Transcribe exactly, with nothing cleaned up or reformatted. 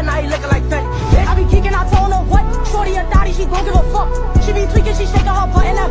high, now he looking like Fetty. I be geeking, I told her what? Shorty a thotty, she gon' give a fuck. She be tweaking, she shaking her butt in that